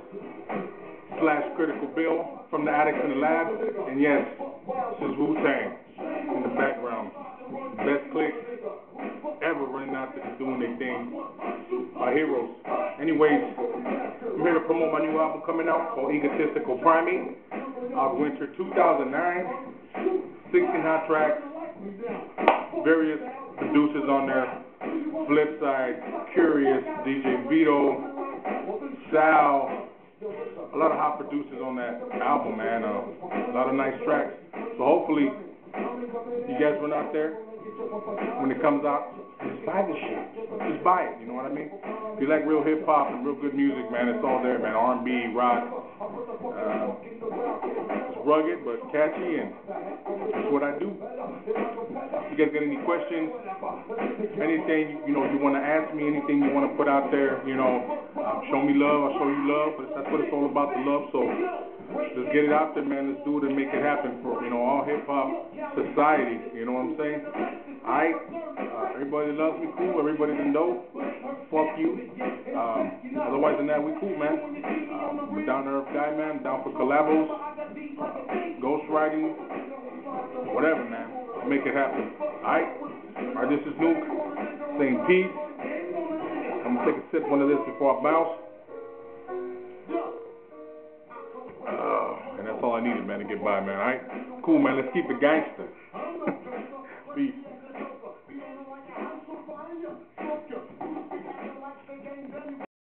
/ Critical Bill from the Addicts in the Lab. And yes, this is Wu-Tang in the background. Best click ever running out there doing their thing. Our heroes. Anyways, I'm here to promote my new album coming out called Egotistical Primate. Winter 2009. 16 hot tracks. Various producers on there. Flipside, Curious, DJ Vito, Sal. A lot of hot producers on that album, man. A lot of nice tracks. So hopefully, you guys run out there when it comes out. Just buy the shit. Just buy it. You know what I mean? If you like real hip hop and real good music, man, it's all there, man. R&B, rock. It's rugged but catchy, and that's what I do. You guys got any questions? Anything you want to ask me? Anything you want to put out there? Show me love. I'll show you love. But that's what it's all about, the love. So let's get it out there, man. Let's do it and make it happen for all hip hop society. You know what I'm saying? All right. Everybody that loves me, cool. Everybody that knows, fuck you. Otherwise than that, we cool, man. I'm a down-to-earth guy, man. I'm down for collabos, ghostwriting, whatever, man. I'll make it happen. All right, this is Nuke saying peace. I'm going to take a sip of one of this before I bounce. And that's all I needed, man, to get by, man. All right? Cool, man. Let's keep it gangster. Peace.